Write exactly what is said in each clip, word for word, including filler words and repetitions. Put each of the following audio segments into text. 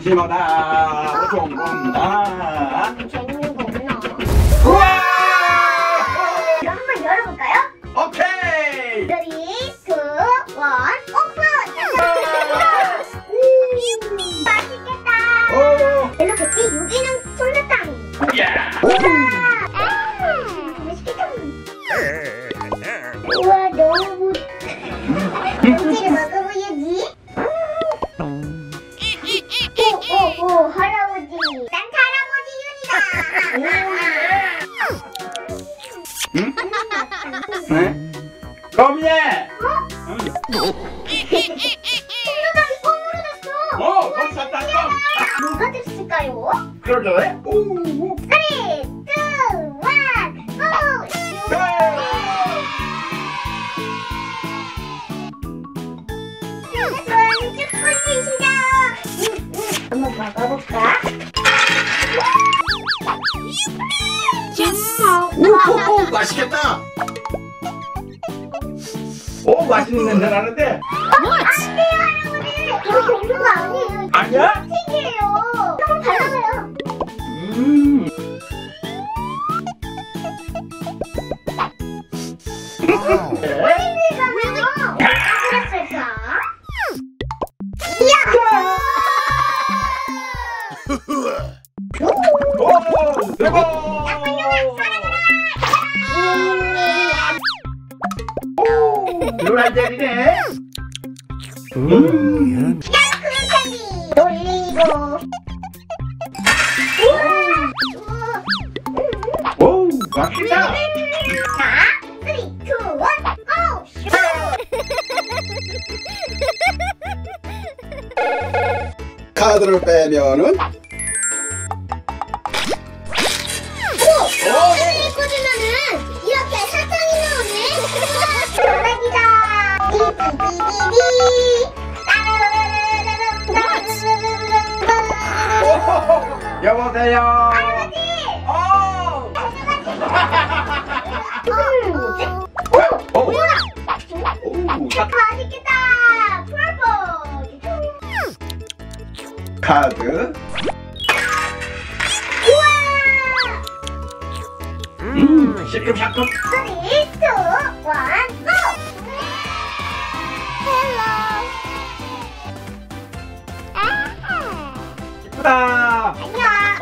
집어다 종공다. 재밌는 거 없나? 우와! 이거 한번 열어볼까요? 오케이. 쓰리, 투, 원, 오픈! 맛있겠다. 오. 헬로키티 여기는 솜사탕. 야. 맛있겠다. 우와 너무 이제는 먹어보야지. 오오오 할아버지 산타 할아버지 윤이다. 응? 네? 껌이네. 어? 신호등이 껌으로 됐어. 어, 껌 샀다 껌. 뭐가 됐을까요? 그러죠? 오. 쓰리, 투, 원, 고! 한번 먹어볼까? 오, 맛있겠다. 오, 맛있는 냄새 나는데. 안 돼요, 할아버지! 그렇게 없는 거 아니에요. 아니야? 튀기예요. 한번 발라봐요. 음. 왜 그랬을까? 이야! 오, 대박! 오, 노란색이네. 음. 크림 캔디 돌리고. 오, 맛있다. 자, 쓰리, 투, 원, 고! 카드를 빼면은 이 꽂으면은 이렇게 사탕이 나오네. 전화기다. 삐삐삐삐삐. 여보세요. 할아버지. 오. 음, 오. 뭐야? 오, 맛있겠다. 프로포즈. 카드. 우와. 음, 시큼시큼. 쓰리, 투, 원, 고! 헬로. 이쁘다. 안녕.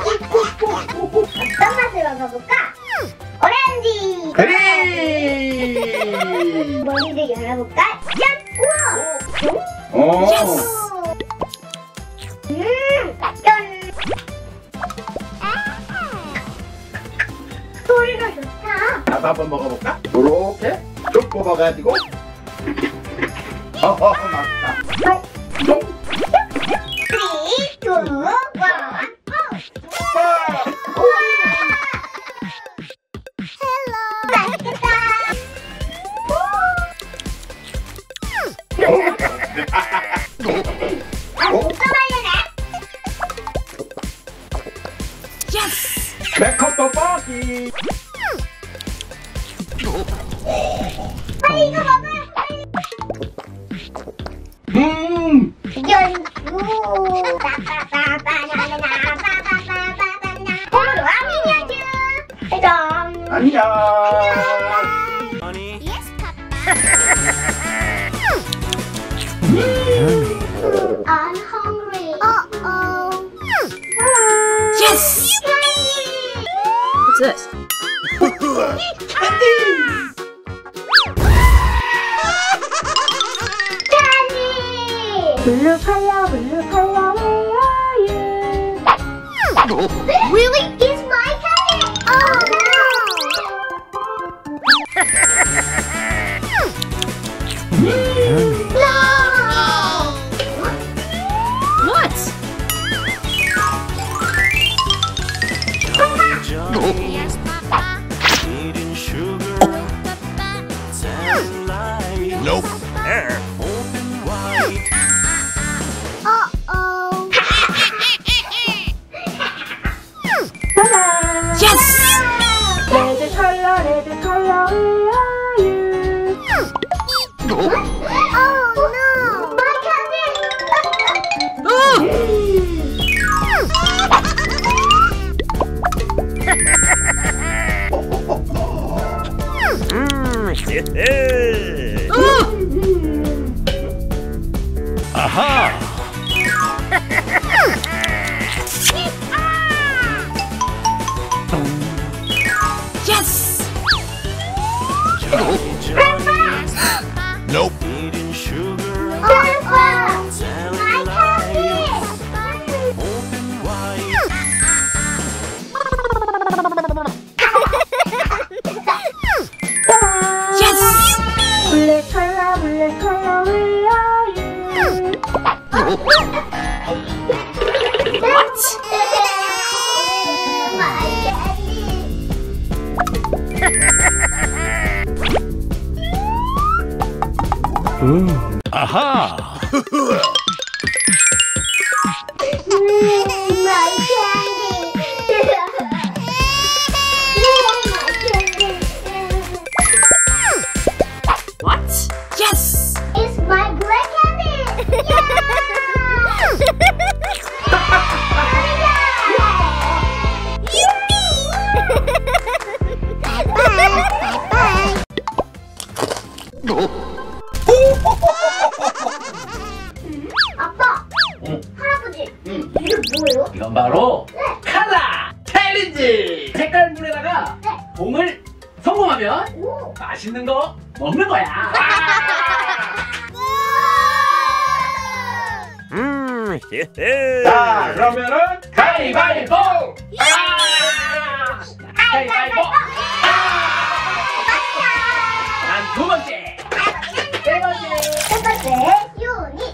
어떤 맛을 먹어볼까? 오렌지. 그래. 머리를 열어볼까? 짠! 우와! 오. 음! 짠! 소리가 좋다. 나도 한번 먹어볼까? 요렇게 쭉 뽑아가지고. 어허, 맛있다. 쭉, 쭉. 쓰리, 투, 원, 고! 헬로. 맛있겠다. 아, 또 말려네. 매콤 떡볶이. 빨리 이거 먹어요. 빨리. 음. 연구. 빠빠빠빠나나나빠빠빠빠빠나. 오늘은 미니어즈. 짜잔. 안녕. Yes, Papa. I'm hungry. Uh-oh. Yes! What's this? Candy! Blue color, blue color, where are you? Really? It's my candy! Oh no! No! What? Yes, Papa. Eating sugar. Sound like nope. Open wide. Uh-oh. Yes! Red color, red color, where are you? Oh no! My candy! Oh! 아하. Yes! Johnny, Johnny. Nope. Eating sugar. Telling lies. Open wide. Yes! 블랙 컬러 블랙 컬러 where are you? What? 아하. My candy. What? Yes! It's my black candy. 아빠, 응. 할아버지, 응. 이게 뭐예요? 이건 바로 네. 칼라 챌린지. 색깔 물에다가 네. 공을 성공하면 오. 맛있는 거 먹는 거야. 음. 헤헤. 자, 그러면은 가위바위보. 아! 가위바위보. 난 두 번째. 세 번째. 첫 번째, 유니.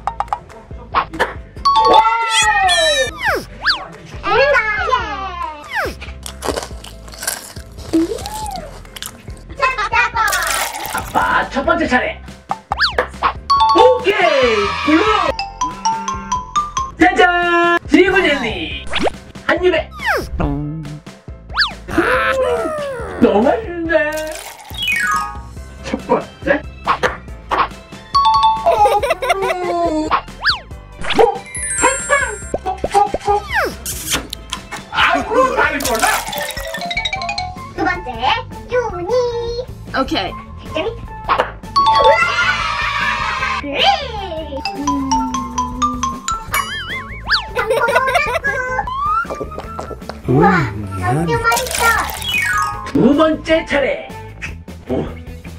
아빠 첫 번째 차례. 오케이 블루. 짜잔 지구 젤리 한 입에. 너무 맛있는데. 첫 번째. 아이고 잘 몰라. 두 번째, 유니. Okay. 재밌다. 그래. 우와, 진짜 맛있다. 두 번째 차례. 오. 오,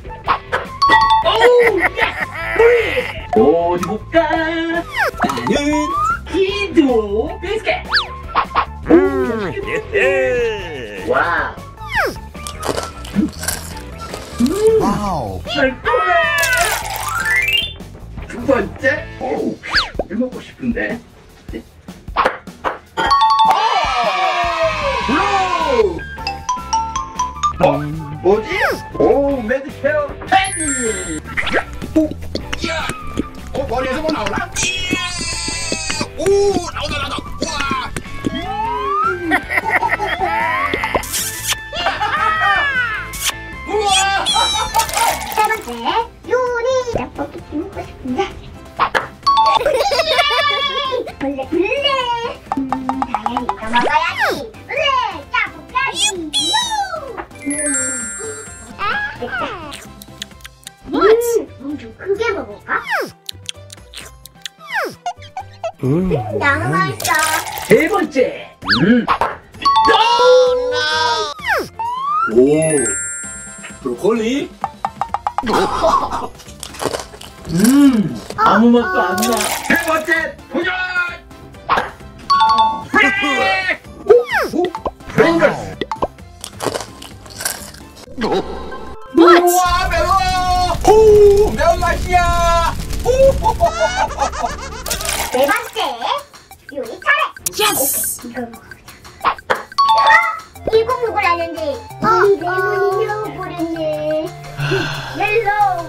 예스! 어디 볼까? 나는 기도 비스켓. 음. 헤헤. 와우. 와우. 달콤해. 두 번째. 오, 이거 먹고 싶은데. 오! 블루. 어, 뭐지? 오, 매드케어 패디. 오, 야. 어, 머리에서 뭐 나오나? 오, 나온다, 나온다. 우와. 우와. 세 번째, 유니. 떡볶이 먹고 싶은데. 블레 블레. 음, 당연히 이거 먹어야지. 블레, 짜고까지. 아, 됐다. What? 음, 좀 크게 먹을까? 음, 너무 맛있어. 세 번째. 음. 오, 브로콜리. 음, 아무 맛도 안 나. 세 번째 도전. 오, 오, 프링글스. What? 우와, 매워. 오, 매운 맛이야. 네 번째, 유니 차례. Yes! 이걸 먹어보자. 이거 먹으라는데 이 레몬이 넣어버렸네. 멜로우.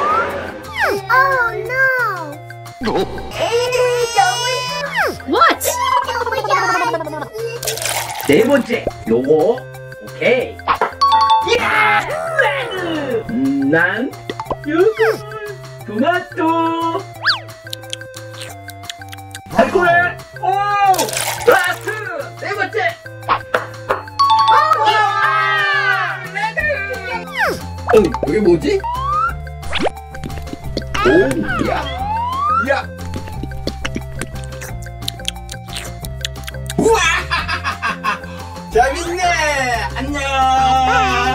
Oh no. 에이, 너무 What? 너무 잘. 네 번째, 요거. 오케이. 야, 레드. 음, 난 요거. 토마토. 달콤해. 오, 라트. 네 번째. 어, 이게 뭐지? 오, 야, 야,